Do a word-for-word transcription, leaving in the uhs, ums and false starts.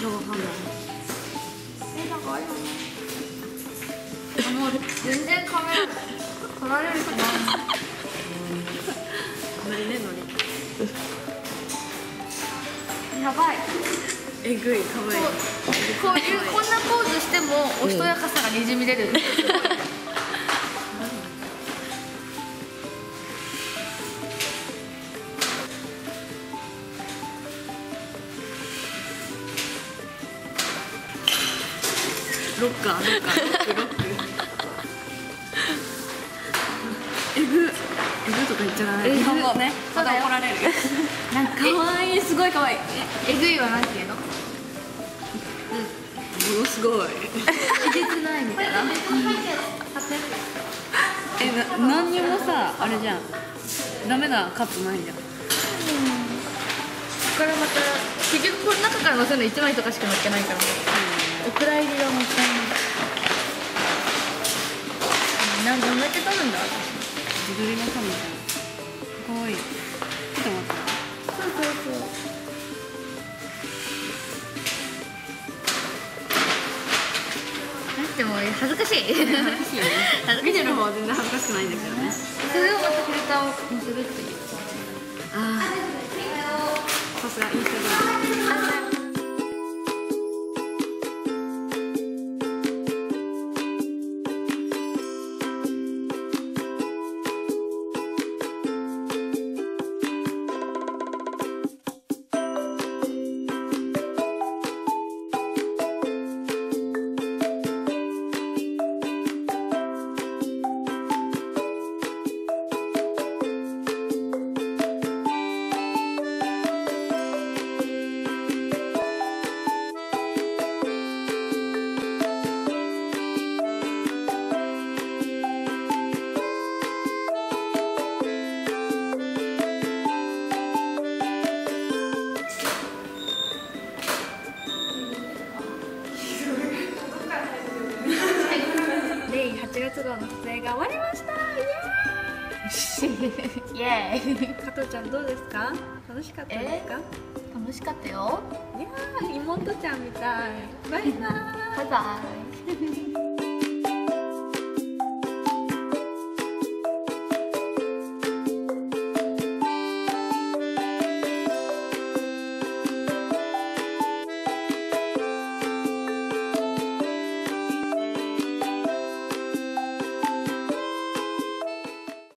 やわかんない。 え、なんかあれもう全然カメラ撮られる気ない。 ノリねノリ。 やばい。 えぐい可愛い。 こういうこんなポーズしてもおしとやかさがにじみ出る。 ロッカーロッカーロックロック。えぐえぐとか言っちゃダメ。日本語ね。また怒られる。 なんか可愛いすごい可愛い。 えぐいはなんていうの？ ものすごい。 えげつないみたいな。 えな何にもさあれじゃん。ダメなカットないじゃん。 ここからまた結局この中から載せるのいちまいとかしか載ってないから、お蔵入りがもったいない。なんどんだけ撮るんだ私。 自撮りのカメラ。可愛い。ちょっと待って。 そうそうそう。だってもう恥ずかしい。 恥ずかしいよね。見てる方は全然恥ずかしくないんだけどね。 それをまたフィルターを載せるっていう。 ああ。さすがインスタグラム。 はちがつ号の撮影が終わりました。イエーイ。 加藤ちゃんどうですか？楽しかったですか？ 楽しかったよ。 いやー妹ちゃんみたい。バイバーイ。 バイバイ。